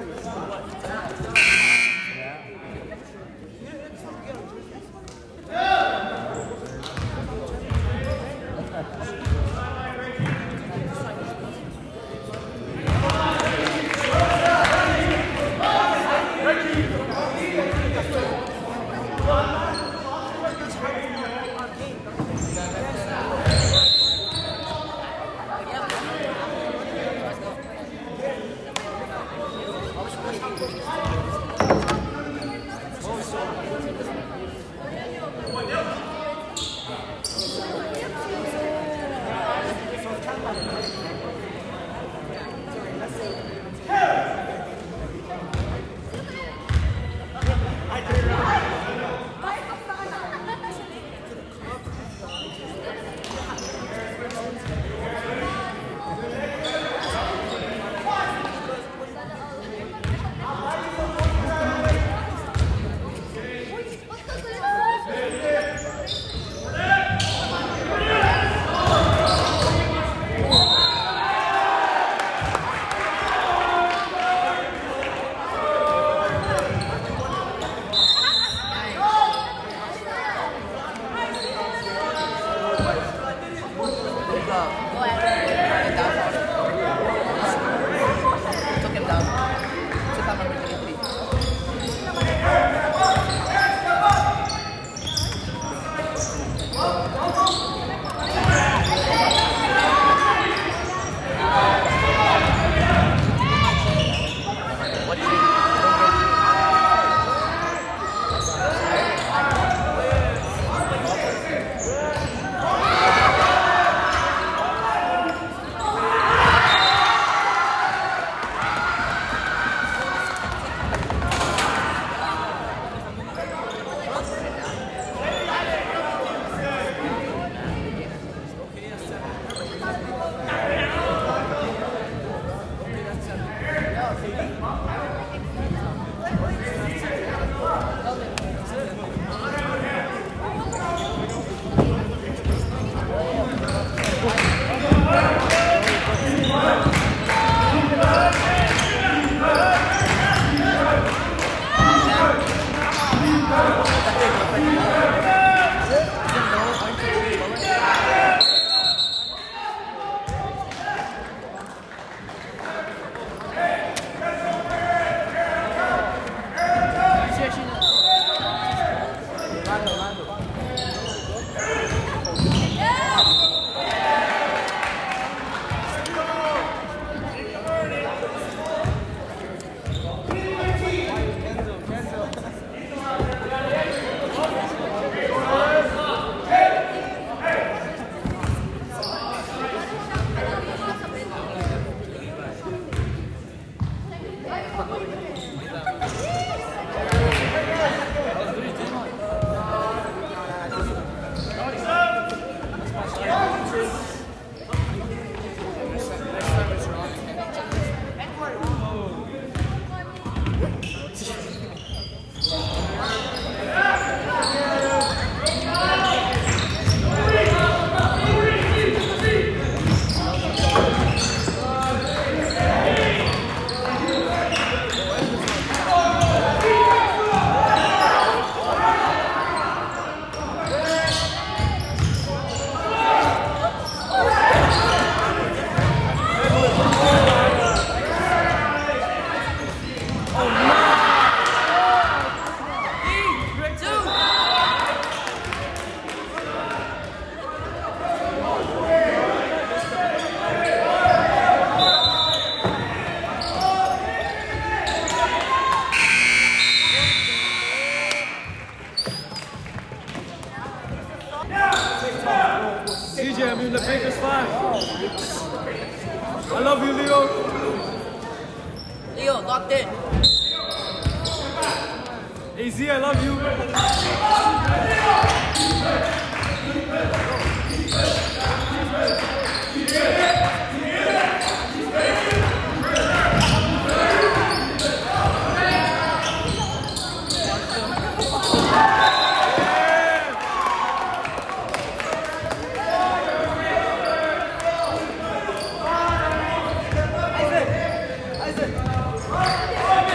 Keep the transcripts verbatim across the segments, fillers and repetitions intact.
I'm in the Patriots five. I love you, Leo. Leo, locked in. A Z, I love you. Isaac! Isaac!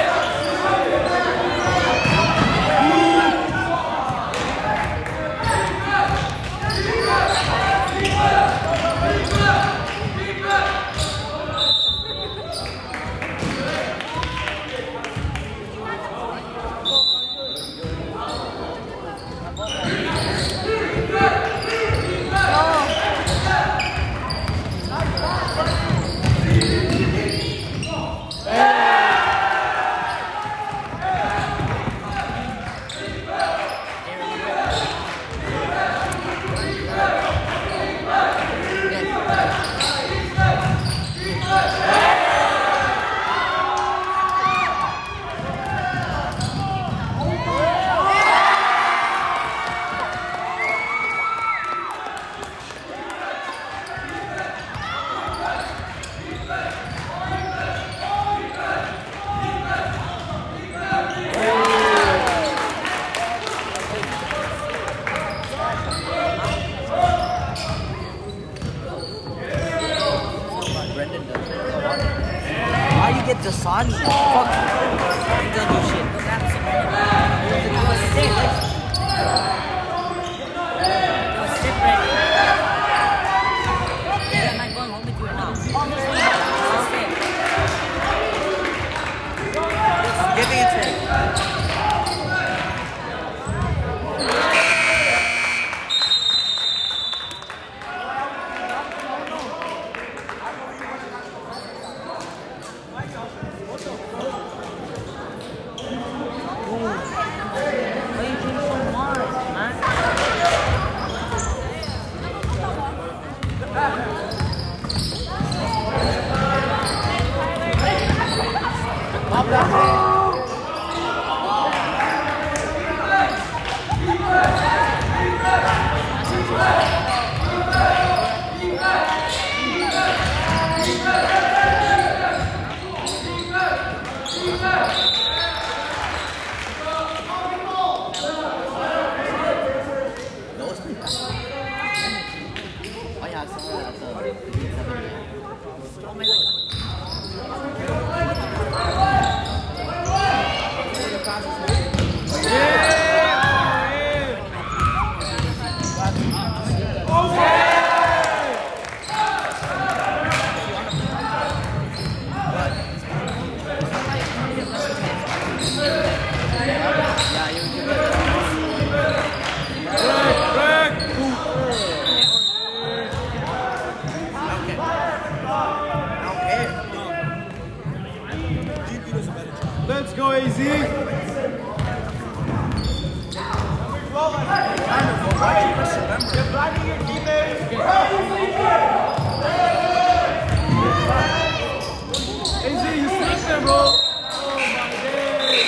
Let's go, A Z. You're blocking your teammates. A Z, you sleeping, bro. Oh, my days.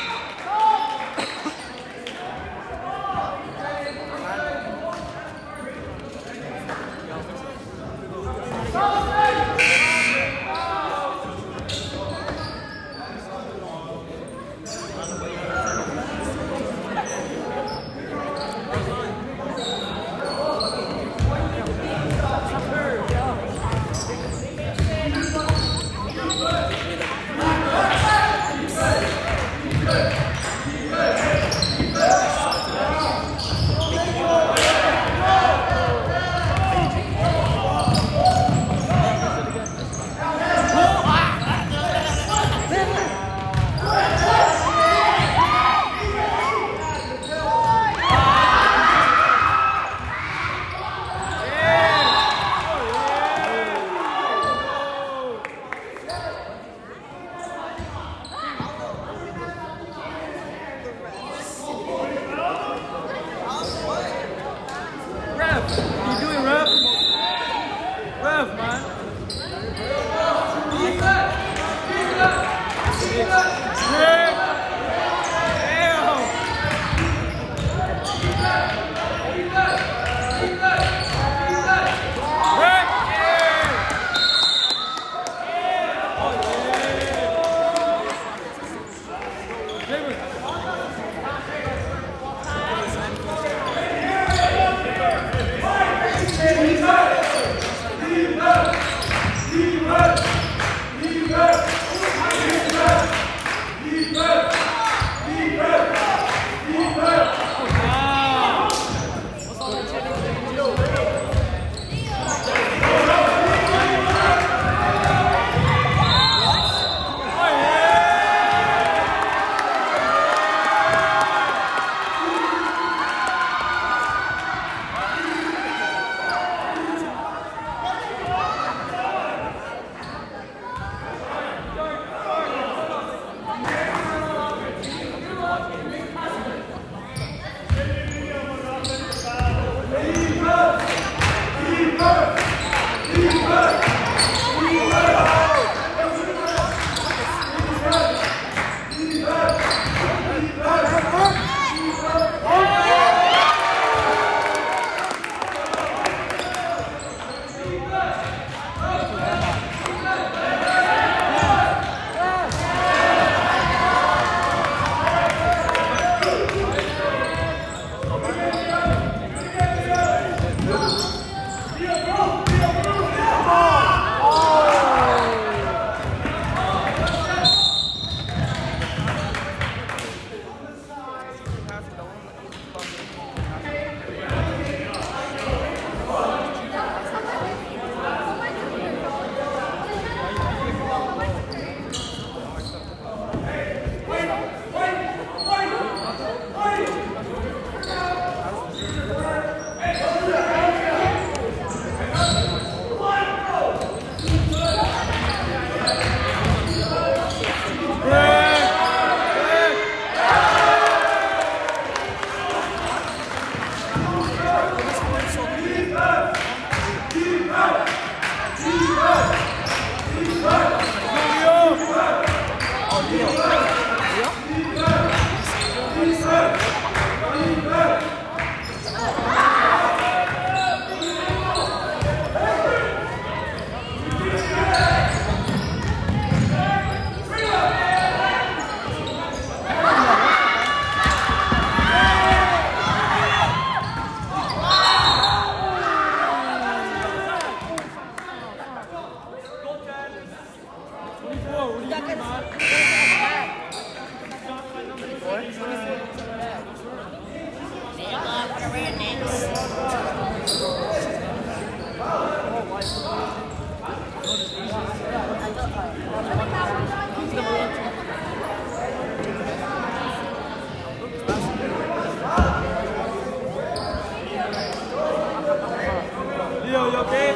Leo, you okay?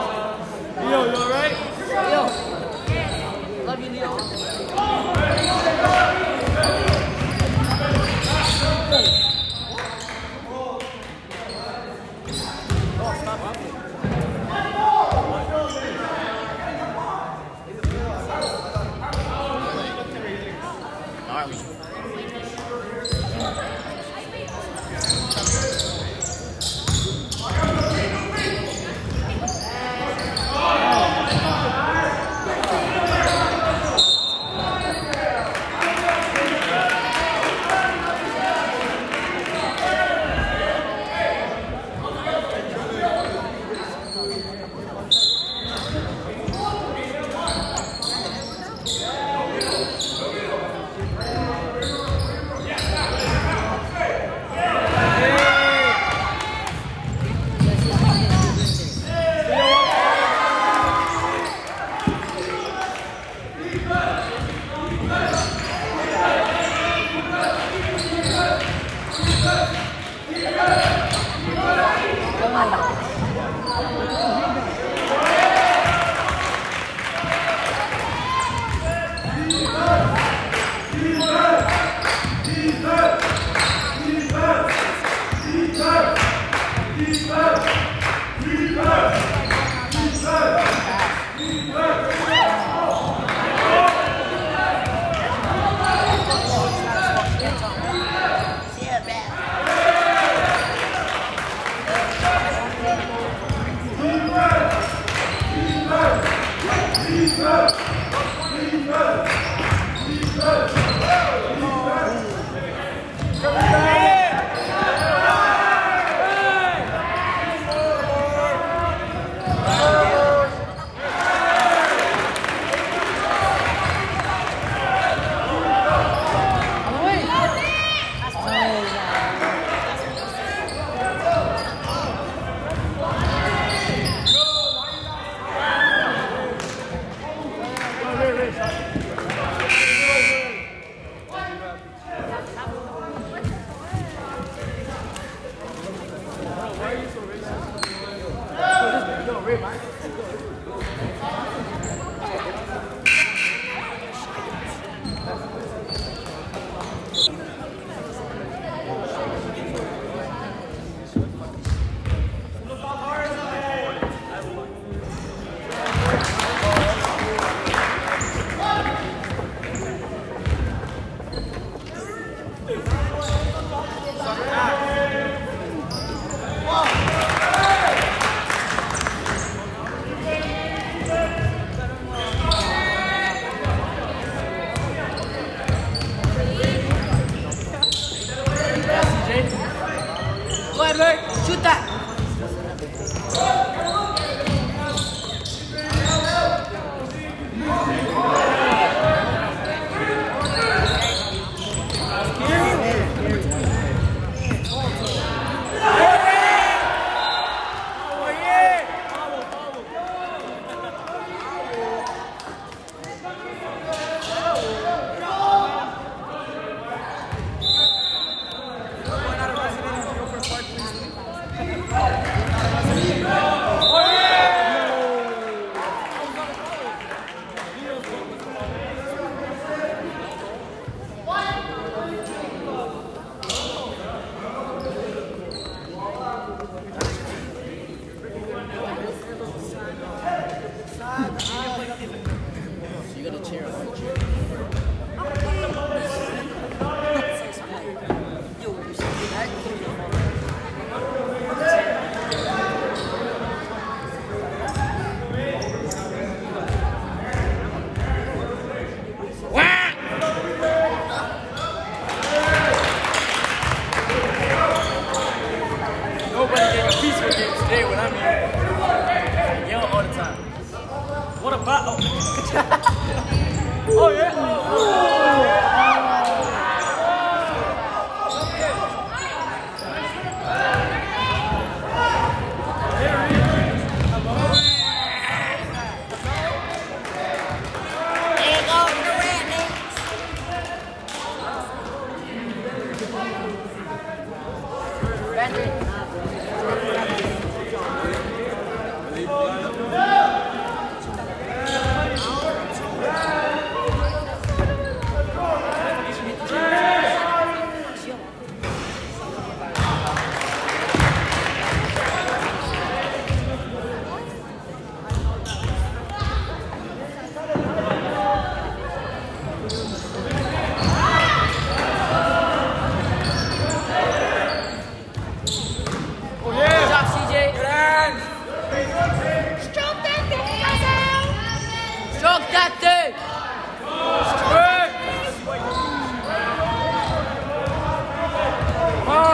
Leo, you alright? Leo. Love you, Leo. gnarly. Shoot that.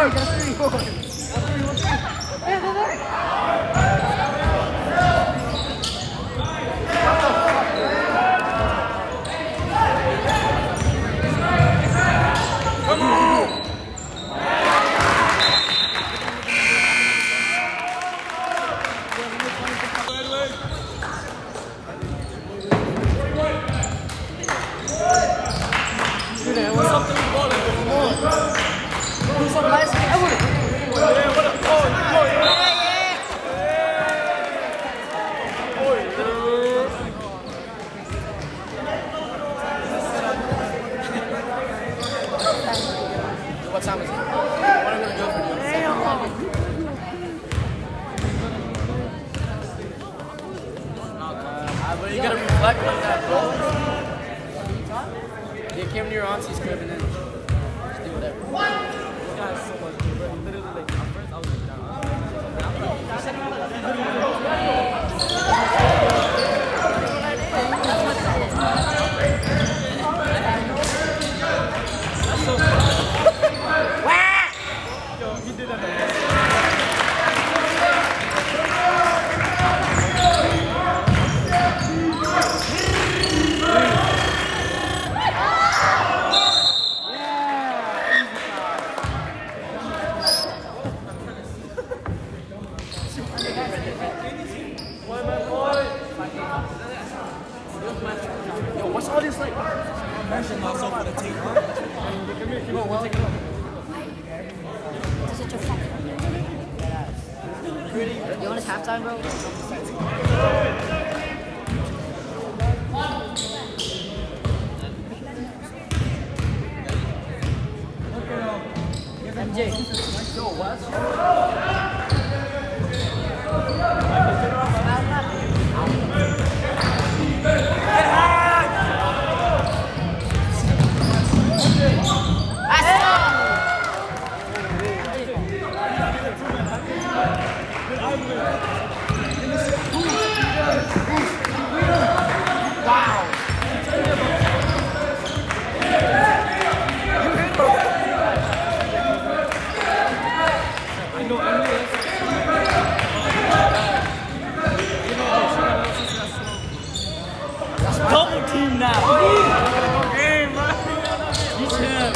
What time is it? What am I gonna go for? Uh, but you gotta reflect like that, bro. You came to your auntie's crib and then just do whatever. This guy is so much good, bro. Literally, like, at first I was like, down. That's so funny. Yo, he did that. Yo, what's all this like? Mention myself on the tape, huh? Come here, come on, we'll take it off. You want his halftime, bro? M J. Yo, what? Double team now. Go game, bro. Teach him.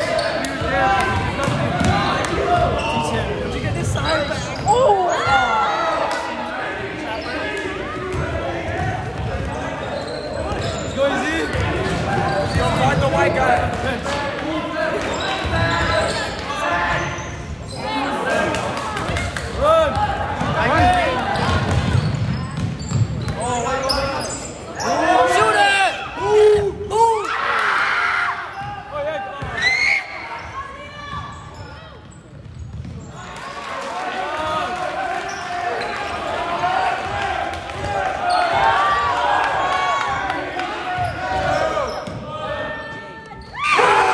Teach him. Did you get this side back? Oh! Let's go, easy. Yo, guard the white guy. Run. Ah!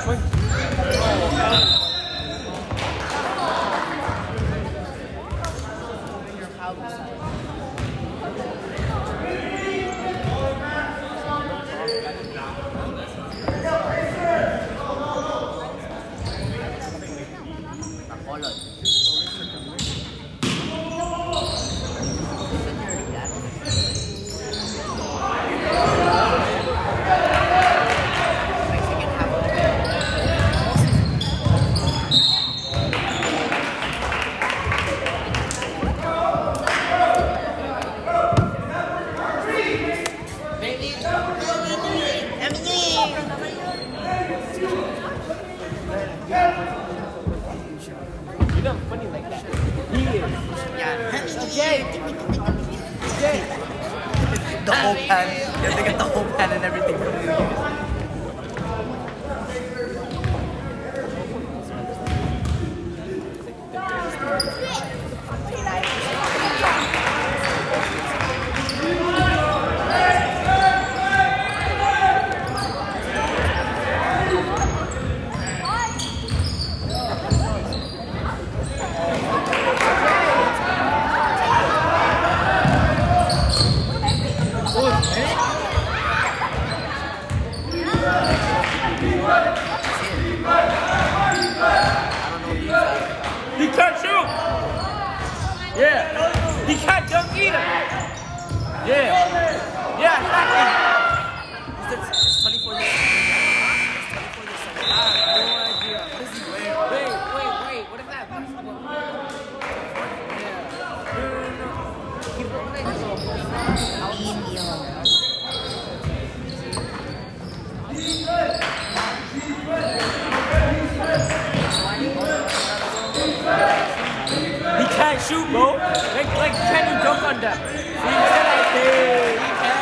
The whole pen. Yeah, they get the whole pen and everything from you. He can't shoot! Yeah! He can't dunk either! Yeah! Yeah, exactly! It's twenty-four years old. It's twenty-four years old. I have no idea. What is he wearing? Wait, wait, wait, what is that? He can't shoot, bro. Like, like, can you dunk on that? See, he said I did. He can.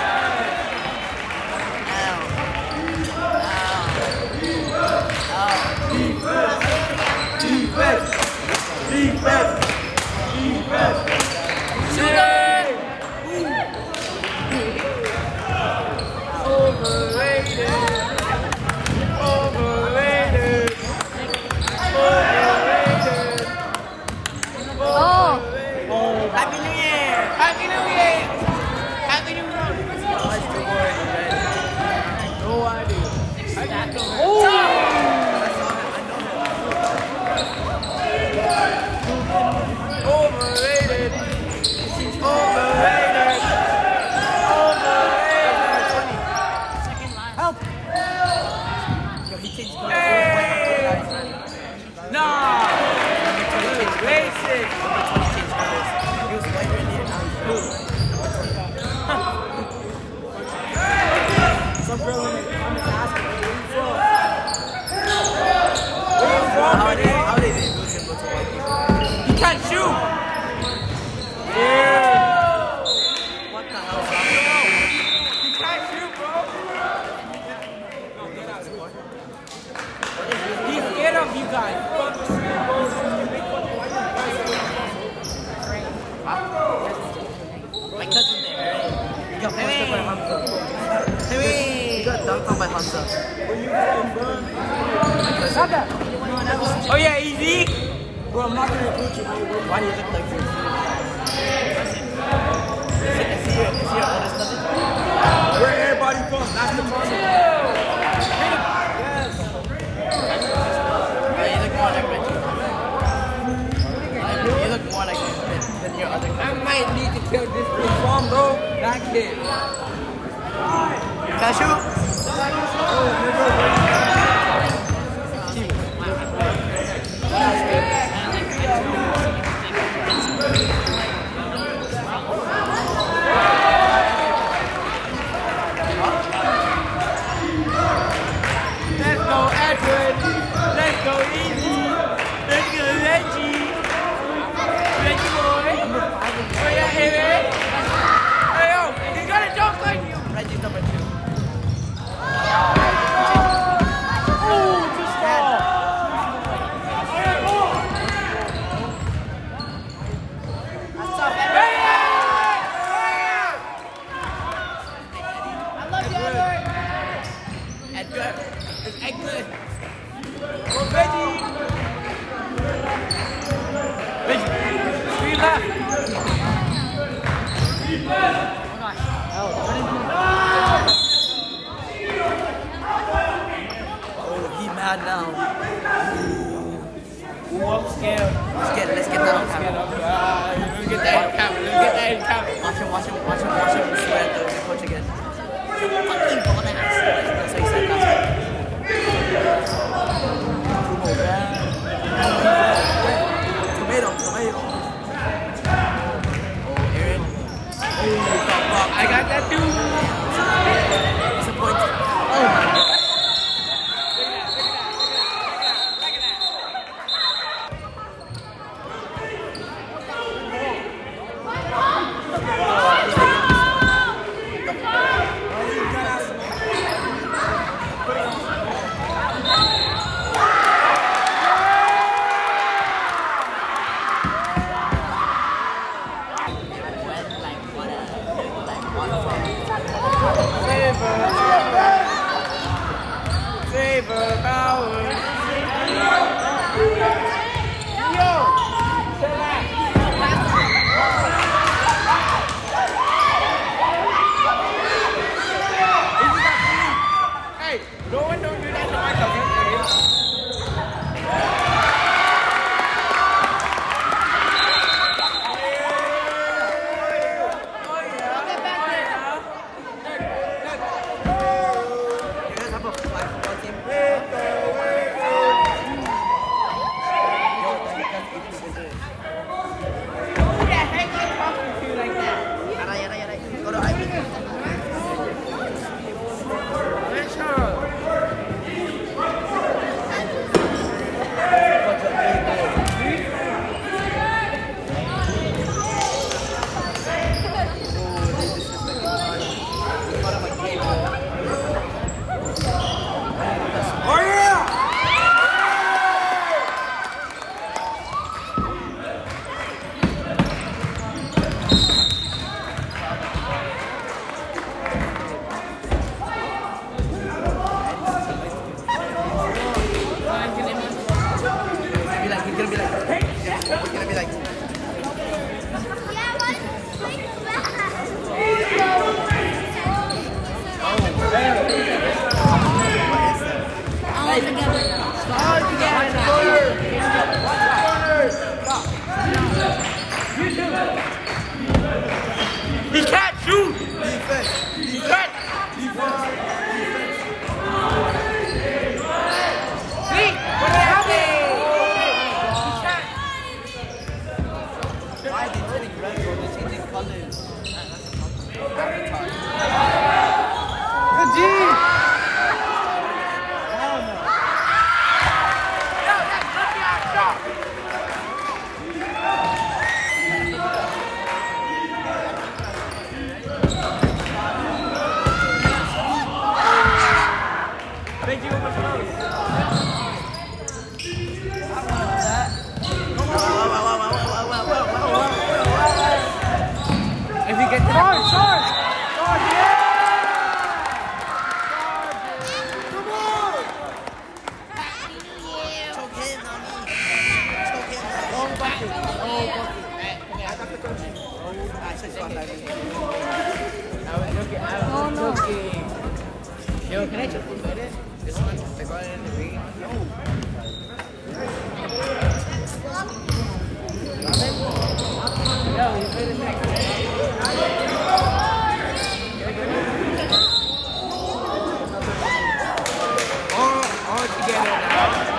Defense! Defense! Defense! Shoot it! Overrated! Overrated! Overrated! Oh! Happy New Year! Happy New Year! Happy New Year! No idea. Oh! Overrated! Overrated! Overrated! Help! Yo, he changed colors. Hey! Nah! Racist! He was white earlier, now he's blue. Some girl in the comments asking, where you from? Where you from, How buddy? they, how they didn't lose him to white people? He can't shoot! Yeah! What the hell is wrong? He can't shoot, bro! He's scared of you guys. My cousin there, right? He got punched up by Hamza. He got dunked on by Hamza. Oh yeah, easy. Bro, I'm not gonna include you. Why do you look like this? Is he, is he, your, is he your oldest cousin? Where everybody from? That's the problem. Yes. Yeah, you look more like Reggie. You look more like him than, than your other cousin. I might need to kill this kid from, bro. That kid. Cashew? Let's go, Edward. Let's go, easy. Let's go, Reggie. Reggie boy. Oh yeah, Eric. Hey yo, he's gonna jump on you. Reggie's number two. Oh, too strong. That's tough, Edward. I love you, Edward. Edgar. It's Edgar. Go Reggie! Reggie! Screen left! Oh gosh. Oh, he mad now. Ooh, I'm scared. Let's get, let's get that on camera. Uh, let me get that in camera. Let me get that in camera. Watch him, watch him, watch him, watch him swear at the coach again. You fucking ball ass. That's what he said last time. Tomato, tomato. Oh, Aaron. I got that too. Disappointed. Oh my god. Saber power. Yo! Hey, no one don't do that to my cousin. He can't shoot! Defense! Defense! See? What happened? He can't! Why are they turning red, bro? They're changing colors. Good G! If we get charge, charge, charge, yeah! Come on! Choke him, homie. Choke him. Long bucket, long bucket. I got the coaching. I said shot like this. I was joking, I was joking. Yo, can I just put it? This one, they got it in the ring. No. Yo, you put it next. All, all together now.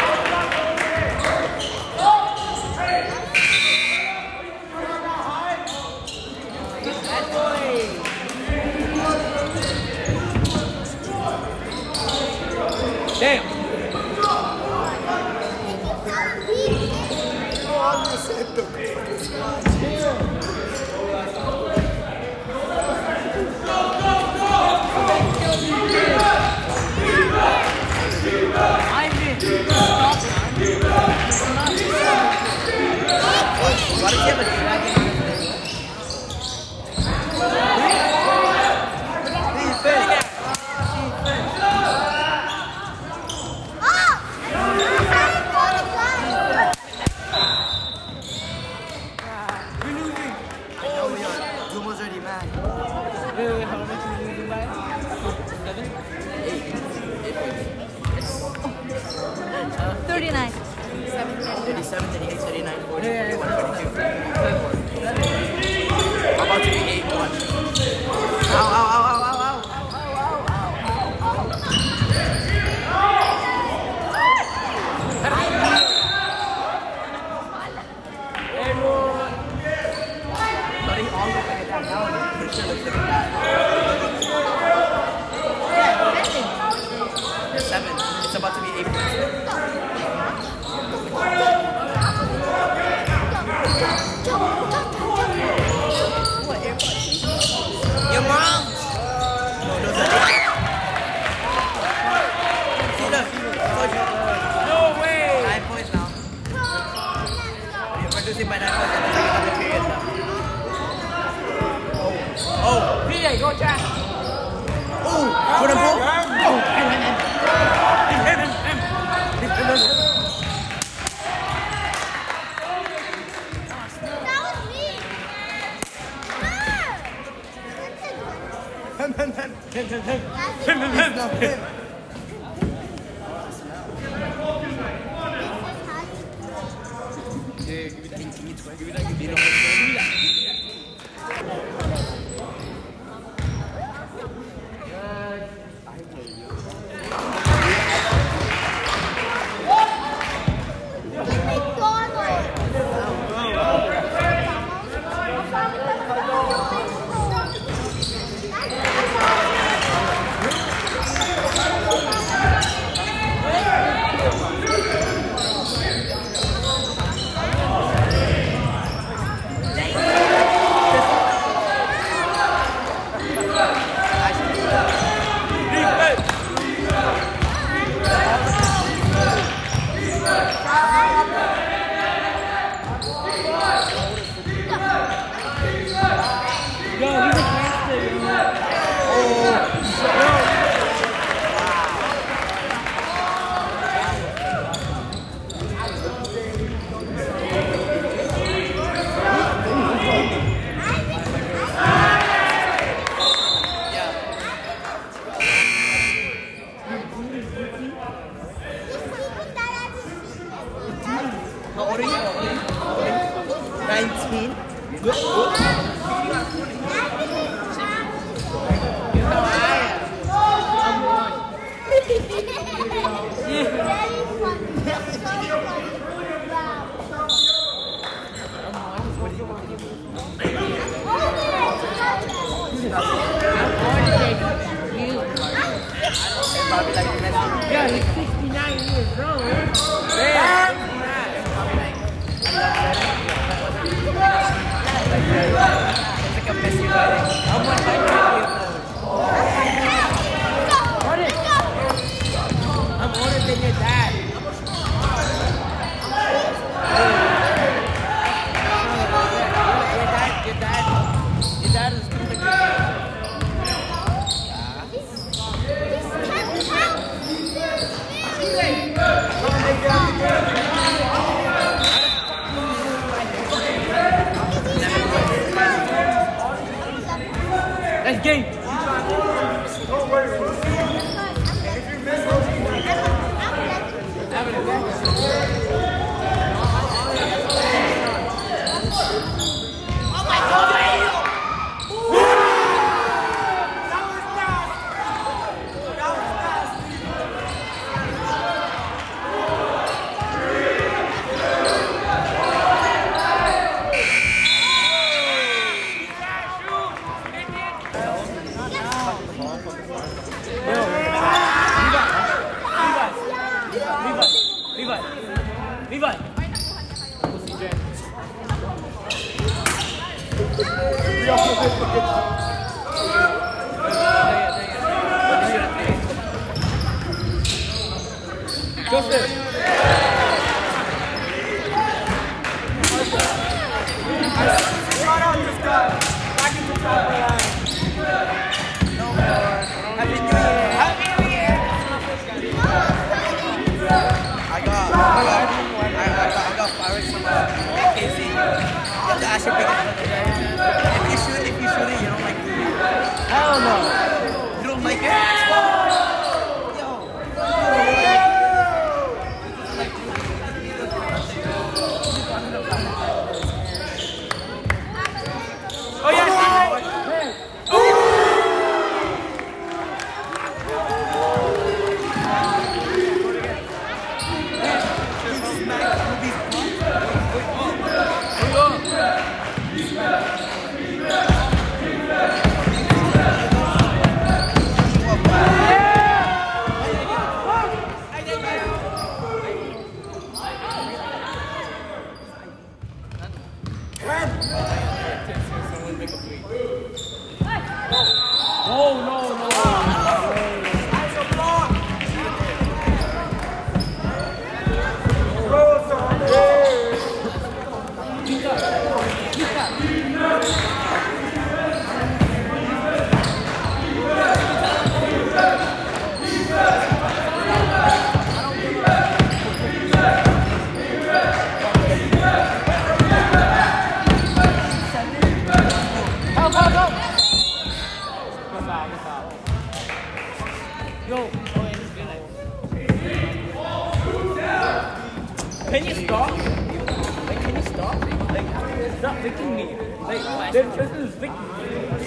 That boy. Damn. Ivan. thirty-nine. thirty-seven, thirty-eight, thirty-nine, forty, forty-one, forty-two. I'm about to be eight. Watch. Ow, ow, ow, ow, ow, ow. Buddy, all look like that now. For sure looks like that. There's seven. It's about to be eight points. Your mom! No, those are eight. See, look. No way! Nine points now. You're producing by nine points and then you have a period now. Oh! P A, go Jack! Oh! For the ball! Oh! How old are you? nineteen? Good. Good. Yeah, he's sixty-nine years old. It's like a messy wedding. I'm one hundred years old. I'm older than your dad. Your dad, your dad, your dad is too big. Let's game. Levi. Joseph. Shut out this guy. Back into the top line. No more. Happy New Year. Happy New Year. I got, I got, I got, I got fired from uh, K Z. You have to ask your big brother. If you shoot, if you shoot it, you don't like doing it. Hell no. You don't like it? Yo. You don't like Can you stop? Like, can you stop? Like, stop vicking me. Like, that person is vicking me.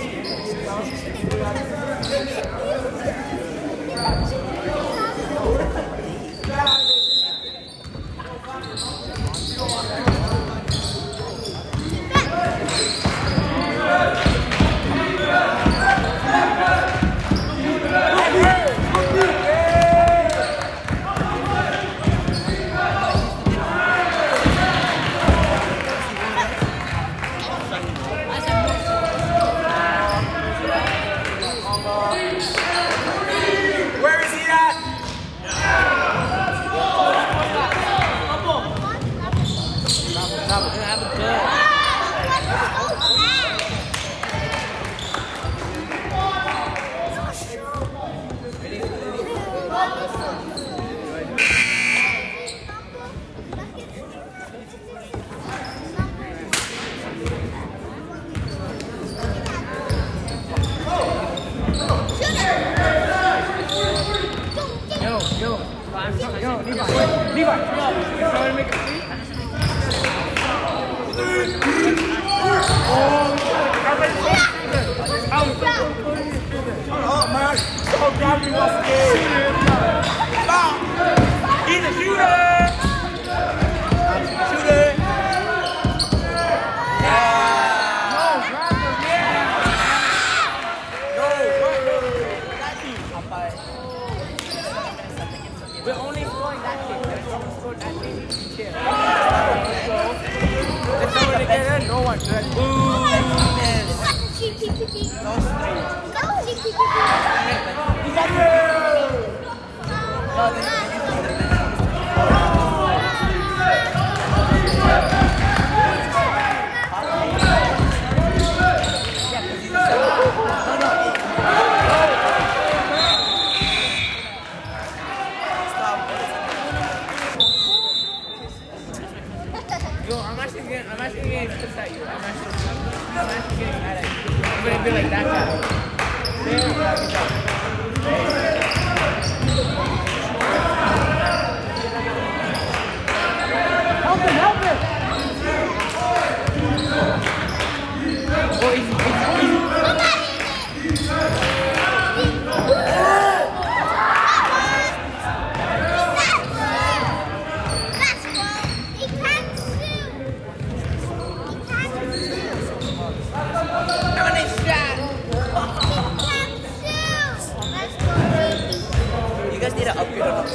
We're only scoring that kick. There's no one scored that kick. Cheer. There's no one to get in. No one. Good. Yo, I'm actually getting, I'm actually getting pissed at you. I'm actually, I'm actually getting mad at you. I'm gonna be like that guy. Help him, help him! Oh, easy, easy, easy. You guys need to upgrade on us.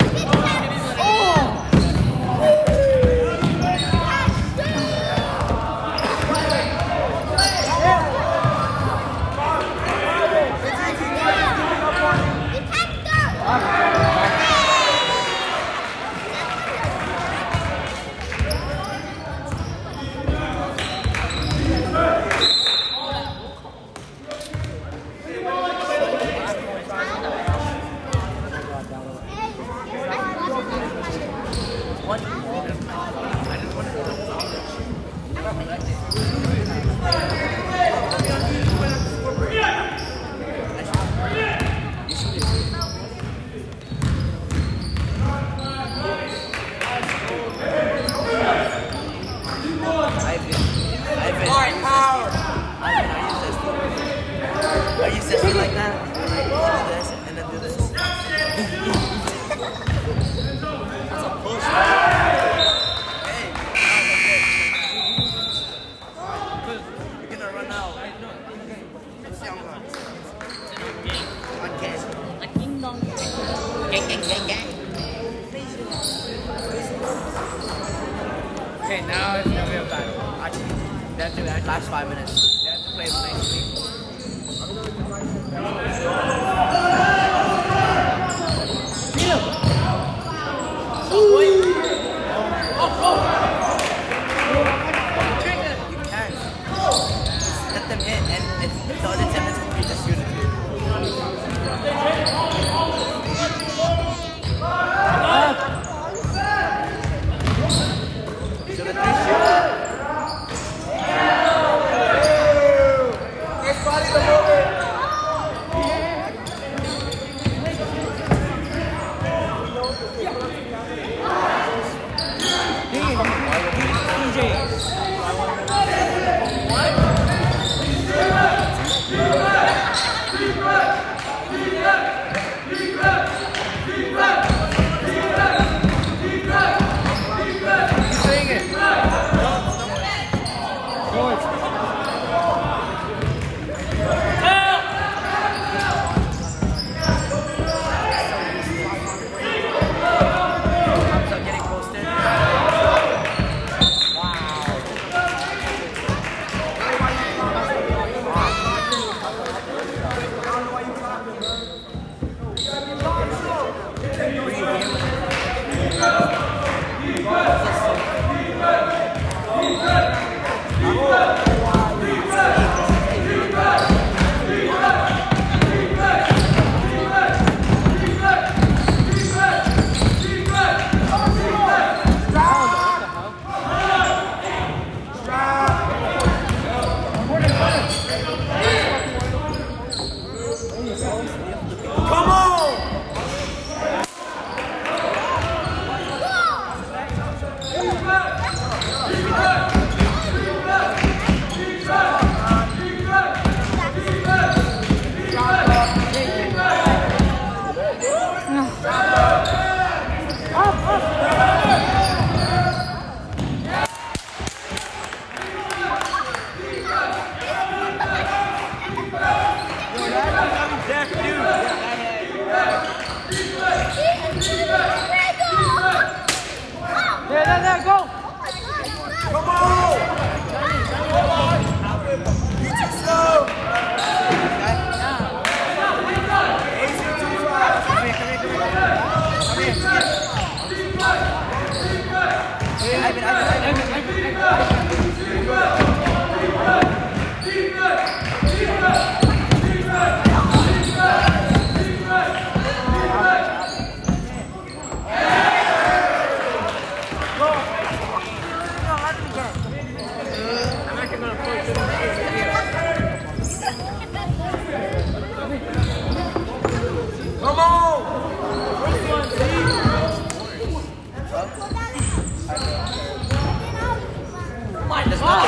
Are you sitting like that? You do this and then do this. That's a push. Hey, you're gonna run out. Let's see how long. Again. Like ding dong. Gang, gang, gang, gang. Okay, now it's gonna be a battle. Actually, they have to actually, Last five minutes. they have to play nicely. You can. Let them hit, and if the other ten minutes will be just shoot it. So the three shoot. there, there, go! Come on! You too slow! Easy, too fast. Come here, come here, come here. Come here, come here. Ivan, Ivan, Ivan, come on! Let's go.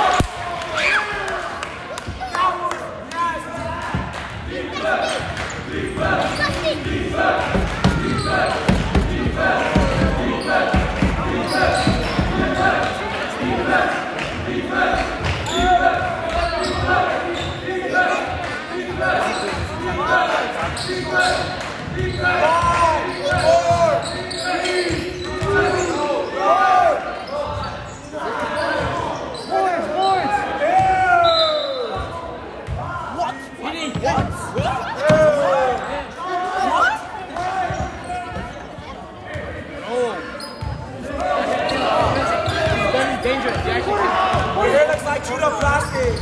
Your hair looks like chewed up plastic.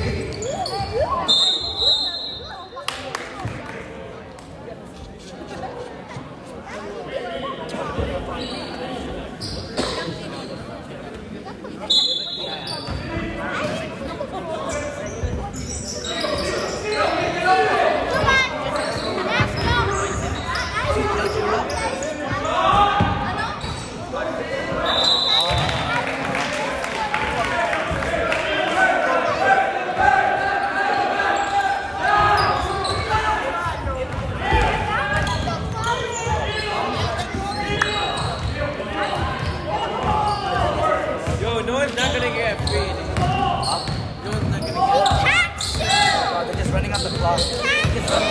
No one's not gonna get free. No one's not gonna get free. Oh, they're just running out the clock. Just running out the clock.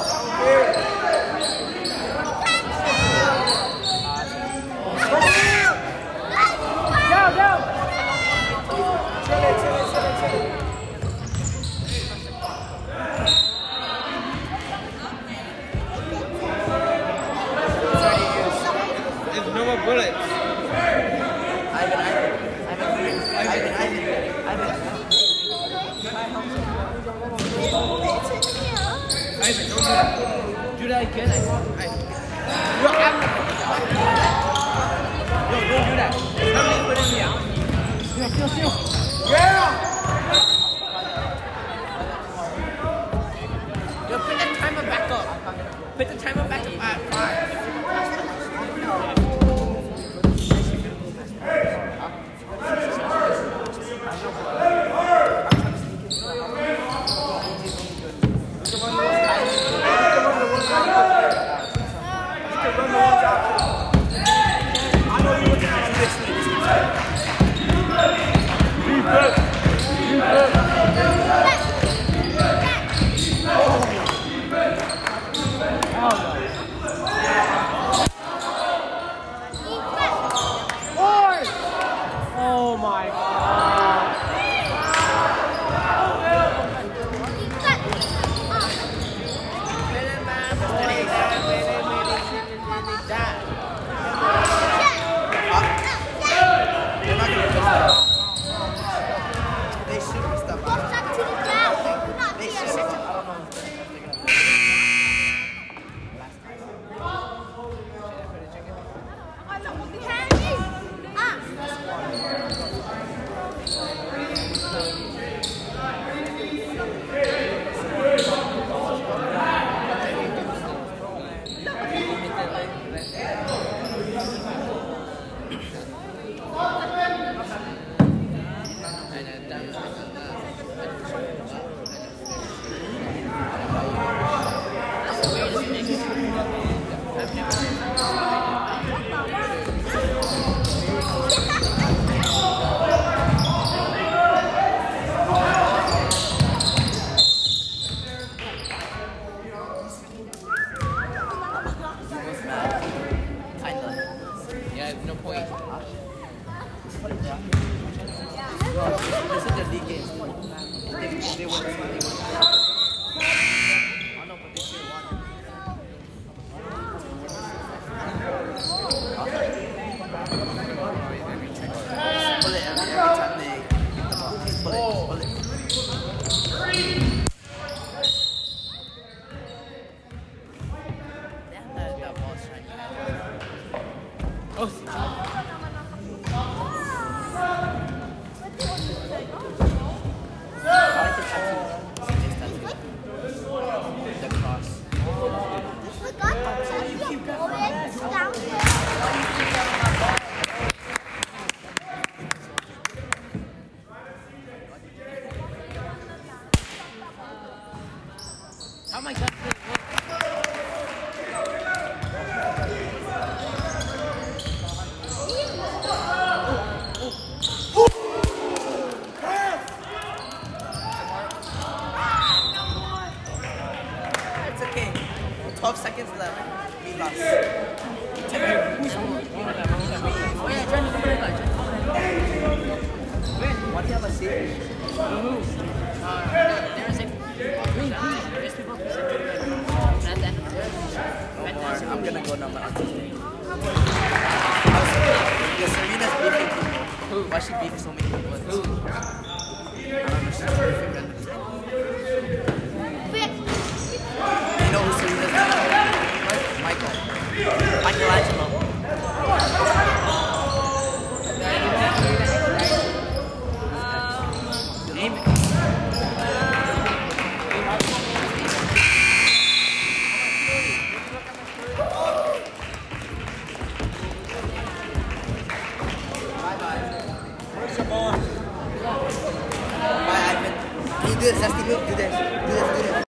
Go, go! Chill it, chill it, chill it, chill it. It's already used. There's no more bullets. Ivan, Ivan. Ivan, Ivan, Ivan, Ivan. Ivan, don't do that. Do that again, Ivan. Yo, I'm... Yo, don't do that. Let me put in here. Steal, steal, steal. Yeah! Yo, put the timer back up. Put the timer back up at five. Oh my God. Yeah, no point. This is the league game. If, if they win, they win. I know, but they still won. Pull it every, every time they pick the ball. Pull it, pull it. Damn, that, that ball's trying to catch. Oh, how am I going to It's okay. twelve seconds left. We lost. Why do you have a series? I'm gonna go now. My auntie's day. Yeah, Serena's beefing people. Who? Why she beefing so many people? Who? I don't know. She's beefing them. You know who Serena's beefing? Michael. Michelangelo. Name it. Bye, Ivan. Can you do this? Let's do this. Do this. Do this. Do this.